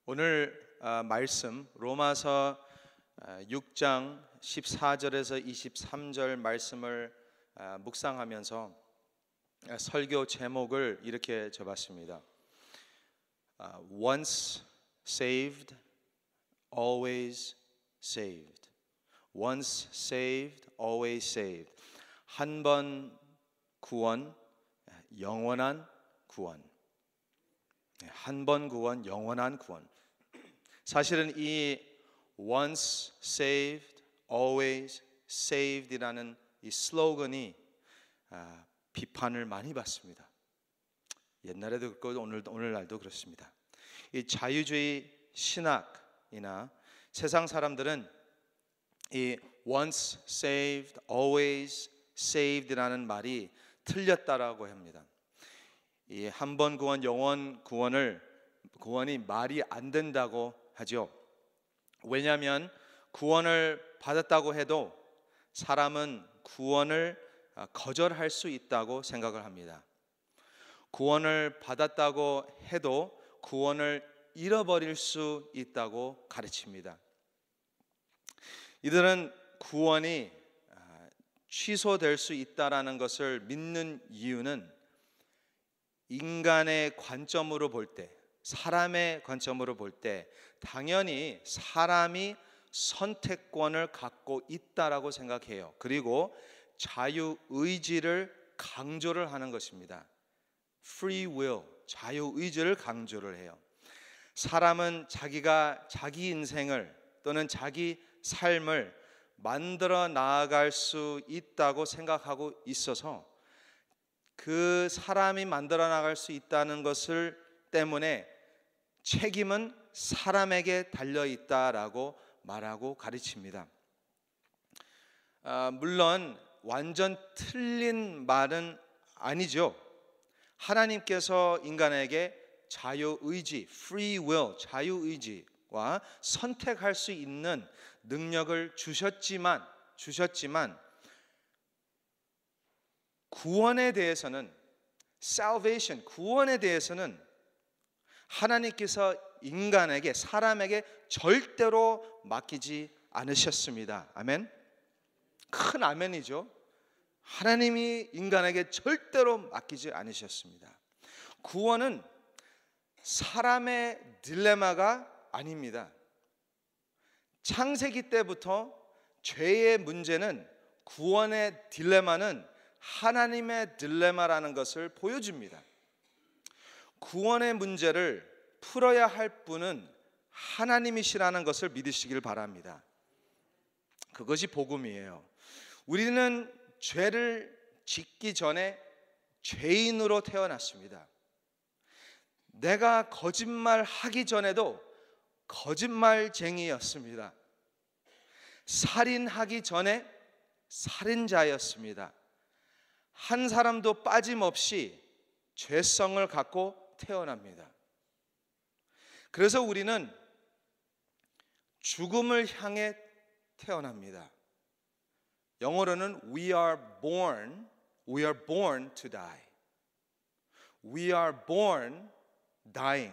오늘 말씀 로마서 6장 14절에서 23절 말씀을 묵상하면서 설교 제목을 이렇게 적었습니다. Once saved, always saved. Once saved, always saved. 한 번 구원, 영원한 구원. 한 번 구원, 영원한 구원. 사실은 이 once saved, always saved이라는 이 슬로건이 비판을 많이 받습니다. 옛날에도 그렇고 오늘날도 그렇습니다. 이 자유주의 신학이나 세상 사람들은 이 once saved, always saved이라는 말이 틀렸다라고 합니다. 이 한 번 구원, 영원 구원이 말이 안 된다고 하죠. 왜냐하면 구원을 받았다고 해도 사람은 구원을 거절할 수 있다고 생각을 합니다. 구원을 받았다고 해도 구원을 잃어버릴 수 있다고 가르칩니다. 이들은 구원이 취소될 수 있다라는 것을 믿는 이유는 인간의 관점으로 볼 때, 사람의 관점으로 볼 때 당연히 사람이 선택권을 갖고 있다라고 생각해요. 그리고 자유의지를 강조를 하는 것입니다. Free will, 자유의지를 강조를 해요. 사람은 자기가 자기 인생을 또는 자기 삶을 만들어 나아갈 수 있다고 생각하고 있어서 그 사람이 만들어 나갈 수 있다는 것을 때문에 책임은 사람에게 달려 있다라고 말하고 가르칩니다. 물론 완전 틀린 말은 아니죠. 하나님께서 인간에게 자유의지, free will, 자유의지와 선택할 수 있는 능력을 주셨지만 구원에 대해서는 salvation, 구원에 대해서는 하나님께서 인간에게, 사람에게 절대로 맡기지 않으셨습니다. 아멘. 큰 아멘이죠. 하나님이 인간에게 절대로 맡기지 않으셨습니다. 구원은 사람의 딜레마가 아닙니다. 창세기 때부터 죄의 문제는, 구원의 딜레마는 하나님의 딜레마라는 것을 보여줍니다. 구원의 문제를 풀어야 할 분은 하나님이시라는 것을 믿으시길 바랍니다. 그것이 복음이에요. 우리는 죄를 짓기 전에 죄인으로 태어났습니다. 내가 거짓말하기 전에도 거짓말쟁이였습니다. 살인하기 전에 살인자였습니다. 한 사람도 빠짐없이 죄성을 갖고 태어납니다. 그래서 우리는 죽음을 향해 태어납니다. 영어로는 we are born to die. We are born dying.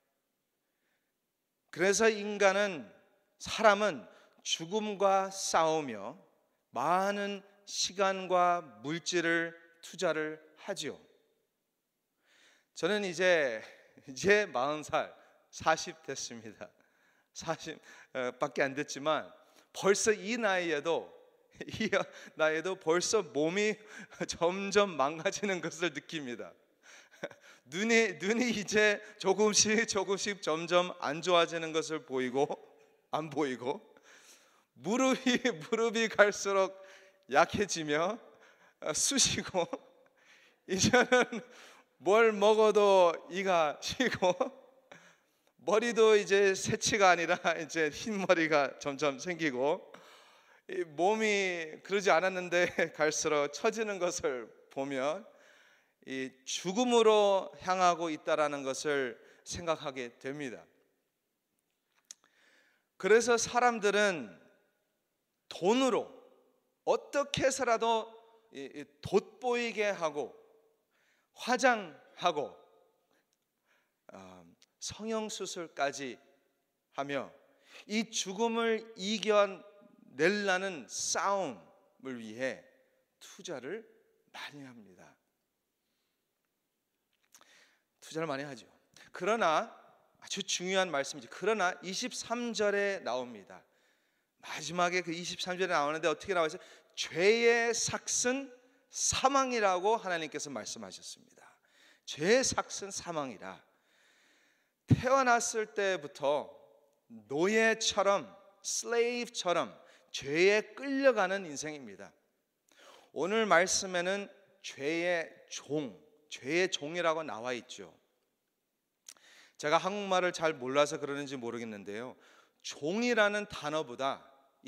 그래서 사람은 죽음과 싸우며 많은 시간과 물질을 투자를 하죠. 저는 이제 40살, 40 됐습니다. 40밖에 안 됐지만 벌써 이 나이에도 벌써 몸이 점점 망가지는 것을 느낍니다. 눈이 이제 조금씩 점점 안 좋아지는 것을 안 보이고 무릎이 갈수록 약해지며 쑤시고 이제는 뭘 먹어도 이가 시고 머리도 이제 새치가 아니라 이제 흰 머리가 점점 생기고 몸이 그러지 않았는데 갈수록 처지는 것을 보면 이 죽음으로 향하고 있다라는 것을 생각하게 됩니다. 그래서 사람들은 돈으로 어떻게 해서라도 돋보이게 하고 화장하고 성형수술까지 하며 이 죽음을 이겨내려는 싸움을 위해 투자를 많이 합니다. 투자를 많이 하죠. 그러나 아주 중요한 말씀이죠. 그러나 23절에 나옵니다. 마지막에 그 23절에 나오는데 어떻게 나와 있어요? 죄의 삭은 사망이라고 하나님께서 말씀하셨습니다. 죄의 삭은 사망이라. 태어났을 때부터 노예처럼, 슬레이브처럼 죄에 끌려가는 인생입니다. 오늘 말씀에는 죄의 종이라고 나와 있죠. 제가 한국말을 잘 몰라서 그러는지 모르겠는데요, 종이라는 단어보다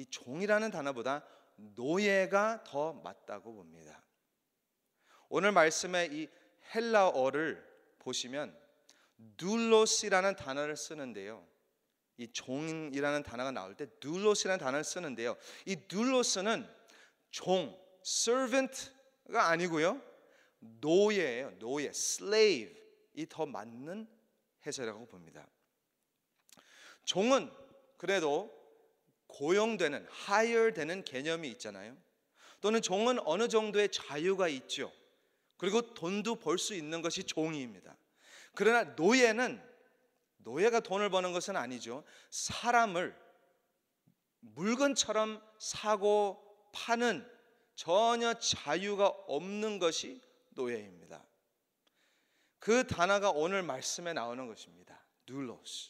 노예가 더 맞다고 봅니다. 오늘 말씀에 이 헬라어를 보시면 둘로스라는 단어를 쓰는데요, 이 종이라는 단어가 나올 때 둘로스라는 단어를 쓰는데요, 이 둘로스는 종, servant가 아니고요, 노예예요. 노예, slave이 더 맞는 해석이라고 봅니다. 종은 그래도 고용되는, hire되는 개념이 있잖아요. 또는 종은 어느 정도의 자유가 있죠. 그리고 돈도 벌 수 있는 것이 종이입니다. 그러나 노예가 돈을 버는 것은 아니죠. 사람을 물건처럼 사고 파는 전혀 자유가 없는 것이 노예입니다. 그 단어가 오늘 말씀에 나오는 것입니다. 둘로스.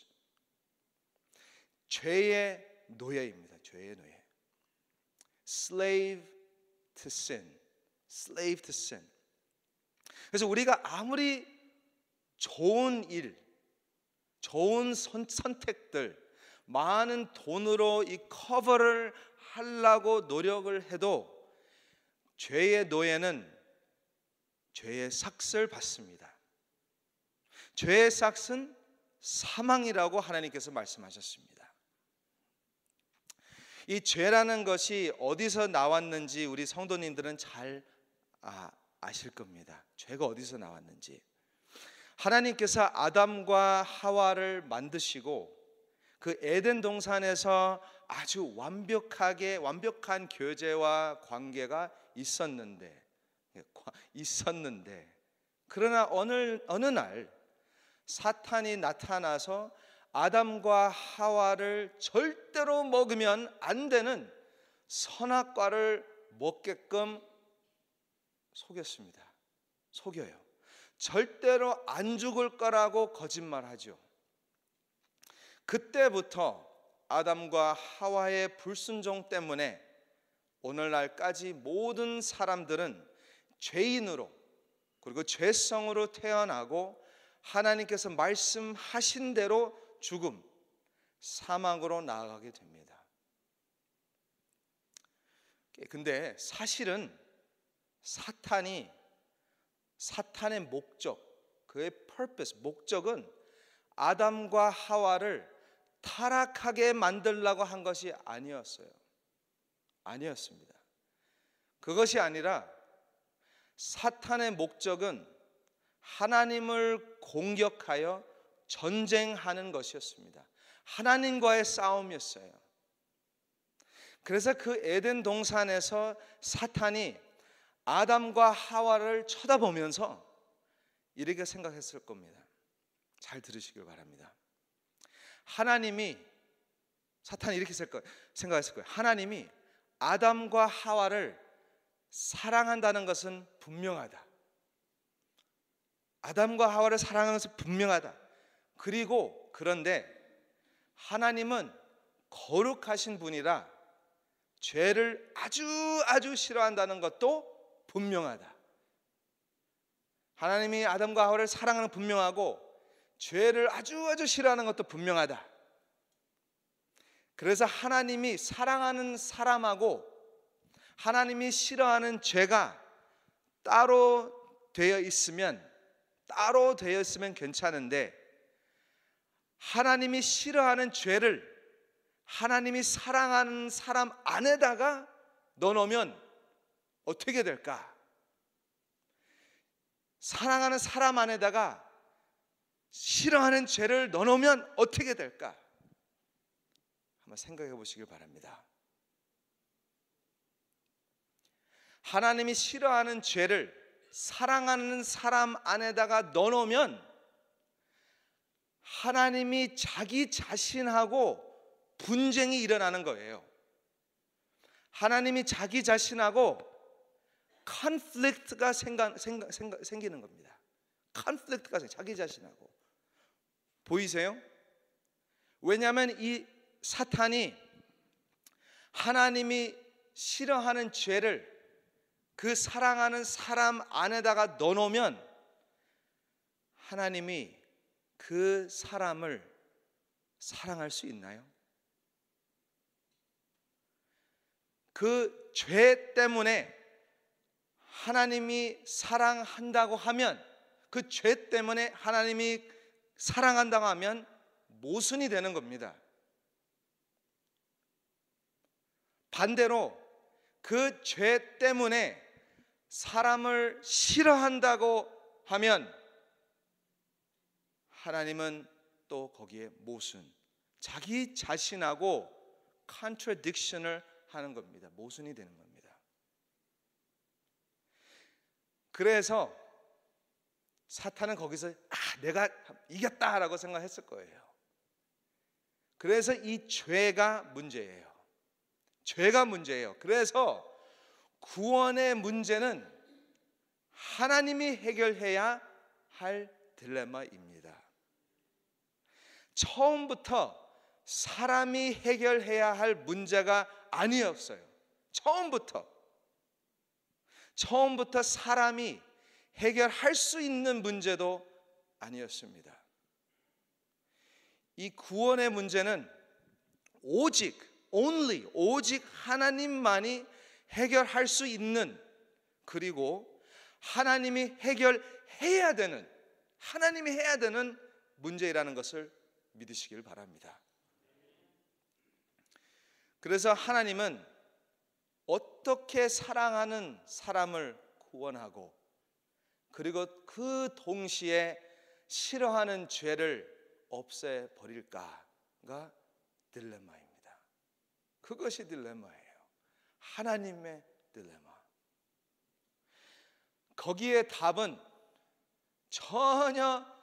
죄의 노예입니다. 죄의 노예. Slave to sin. Slave to sin. 그래서 우리가 아무리 좋은 일, 좋은 선택들, 많은 돈으로 이 커버를 하려고 노력을 해도 죄의 노예는 죄의 삭을 받습니다. 죄의 삭은 사망이라고 하나님께서 말씀하셨습니다. 이 죄라는 것이 어디서 나왔는지 우리 성도님들은 잘 아실 겁니다. 죄가 어디서 나왔는지. 하나님께서 아담과 하와를 만드시고 그 에덴 동산에서 아주 완벽한 교제와 관계가 있었는데 그러나 어느 날 사탄이 나타나서 아담과 하와를 절대로 먹으면 안 되는 선악과를 먹게끔 속여요. 절대로 안 죽을 거라고 거짓말하죠. 그때부터 아담과 하와의 불순종 때문에 오늘날까지 모든 사람들은 죄인으로 그리고 죄성으로 태어나고 하나님께서 말씀하신 대로 죽음, 사망으로 나아가게 됩니다. 근데 사실은 사탄의 목적, 그의 purpose, 목적은 아담과 하와를 타락하게 만들려고 한 것이 아니었습니다. 그것이 아니라 사탄의 목적은 하나님을 공격하여 전쟁하는 것이었습니다. 하나님과의 싸움이었어요. 그래서 그 에덴 동산에서 사탄이 아담과 하와를 쳐다보면서 이렇게 생각했을 겁니다. 잘 들으시길 바랍니다. 사탄이 이렇게 생각했을 거예요. 하나님이 아담과 하와를 사랑한다는 것은 분명하다. 아담과 하와를 사랑하는 것은 분명하다. 그런데 하나님은 거룩하신 분이라 죄를 아주 싫어한다는 것도 분명하다. 하나님이 아담과 하와를 사랑하는 건 분명하고 죄를 아주 싫어하는 것도 분명하다. 그래서 하나님이 사랑하는 사람하고 하나님이 싫어하는 죄가 따로 되어 있으면 괜찮은데 하나님이 싫어하는 죄를 하나님이 사랑하는 사람 안에다가 넣어놓으면 어떻게 될까? 사랑하는 사람 안에다가 싫어하는 죄를 넣어놓으면 어떻게 될까? 한번 생각해 보시길 바랍니다. 하나님이 싫어하는 죄를 사랑하는 사람 안에다가 넣어놓으면 하나님이 자기 자신하고 분쟁이 일어나는 거예요. 하나님이 자기 자신하고 컨플릭트가 생기는 겁니다. 컨플릭트가 자기 자신하고. 보이세요? 왜냐하면 이 사탄이 하나님이 싫어하는 죄를 그 사랑하는 사람 안에다가 넣어놓으면 하나님이 그 사람을 사랑할 수 있나요? 그 죄 때문에 하나님이 사랑한다고 하면, 그 죄 때문에 하나님이 사랑한다고 하면 모순이 되는 겁니다. 반대로 그 죄 때문에 사람을 싫어한다고 하면 하나님은 또 거기에 모순, 자기 자신하고 contradiction을 하는 겁니다. 모순이 되는 겁니다. 그래서 사탄은 거기서 내가 이겼다라고 생각했을 거예요. 그래서 이 죄가 문제예요. 죄가 문제예요. 그래서 구원의 문제는 하나님이 해결해야 할 딜레마입니다. 처음부터 사람이 해결해야 할 문제가 아니었어요. 처음부터 사람이 해결할 수 있는 문제도 아니었습니다. 이 구원의 문제는 오직 하나님만이 해결할 수 있는, 그리고 하나님이 해결해야 되는, 하나님이 해야 되는 문제라는 것을 믿으시길 바랍니다. 그래서 하나님은 어떻게 사랑하는 사람을 구원하고, 그리고 그 동시에 싫어하는 죄를 없애버릴까가 딜레마입니다. 그것이 딜레마예요. 하나님의 딜레마. 거기에 답은 전혀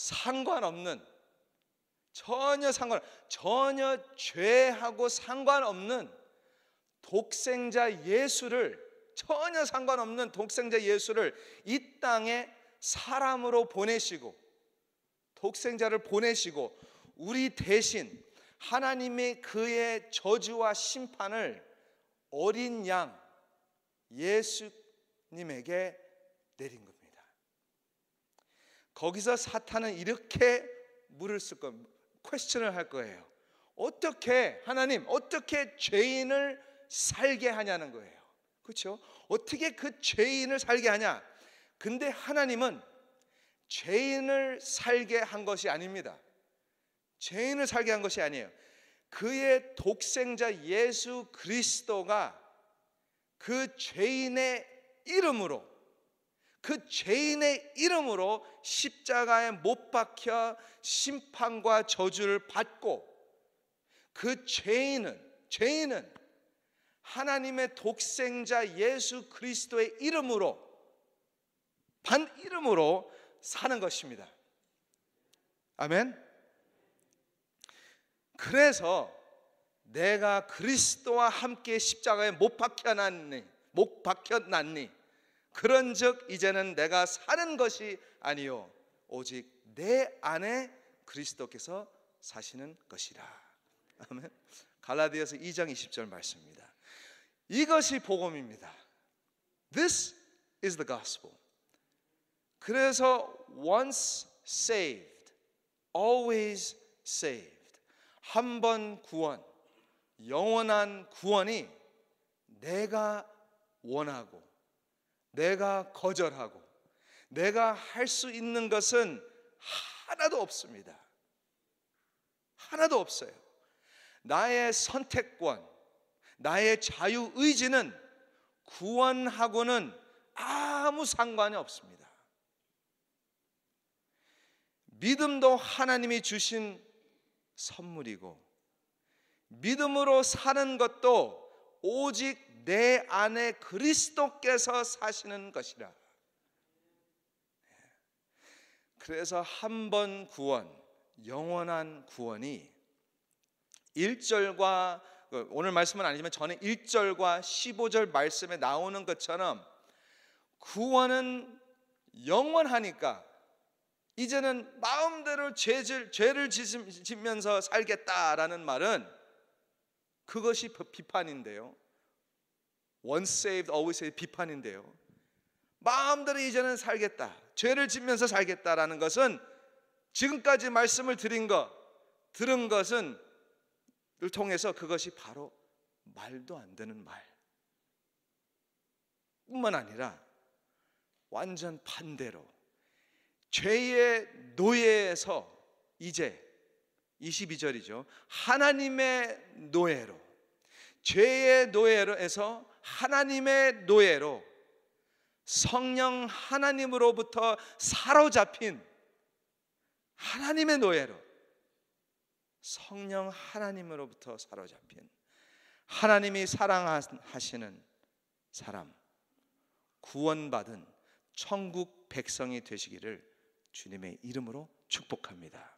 죄하고 상관없는 독생자 예수를, 전혀 상관없는 독생자 예수를 이 땅에 사람으로 보내시고, 독생자를 보내시고 우리 대신 하나님의 그의 저주와 심판을 어린 양 예수님에게 내린 겁니다. 거기서 사탄은 이렇게 물을 쓸 겁니다. 퀘스천을 할 거예요. 어떻게 하나님, 어떻게 죄인을 살게 하냐는 거예요. 그렇죠? 어떻게 그 죄인을 살게 하냐? 근데 하나님은 죄인을 살게 한 것이 아닙니다. 죄인을 살게 한 것이 아니에요. 그의 독생자 예수 그리스도가 그 죄인의 이름으로 십자가에 못 박혀 심판과 저주를 받고, 그 죄인은 하나님의 독생자 예수 그리스도의 이름으로 사는 것입니다. 아멘. 그래서 내가 그리스도와 함께 십자가에 못 박혀났니 그런즉 이제는 내가 사는 것이 아니요 오직 내 안에 그리스도께서 사시는 것이라. 아멘. 갈라디아서 2장 20절 말씀입니다. 이것이 복음입니다. This is the gospel. 그래서 once saved, always saved. 한 번 구원, 영원한 구원이 내가 원하고, 내가 거절하고, 내가 할 수 있는 것은 하나도 없습니다. 하나도 없어요. 나의 선택권, 나의 자유의지는 구원하고는 아무 상관이 없습니다. 믿음도 하나님이 주신 선물이고, 믿음으로 사는 것도 오직 내 안에 그리스도께서 사시는 것이라. 그래서 한 번 구원, 영원한 구원이 1절과 오늘 말씀은 아니지만 전에 1절과 15절 말씀에 나오는 것처럼 구원은 영원하니까 이제는 마음대로 죄를 짓면서 살겠다라는 말은 그것이 비판인데요. Once saved, always saved 비판인데요. 마음대로 이제는 살겠다, 죄를 짓면서 살겠다라는 것은 지금까지 말씀을 들은 것은 를 통해서 그것이 바로 말도 안 되는 말 뿐만 아니라 완전 반대로 죄의 노예에서 이제 22절이죠. 하나님의 노예로, 죄의 노예로에서 하나님의 노예로, 성령 하나님으로부터 사로잡힌 하나님의 노예로, 성령 하나님으로부터 사로잡힌 하나님이 사랑하시는 사람, 구원받은 천국 백성이 되시기를 주님의 이름으로 축복합니다.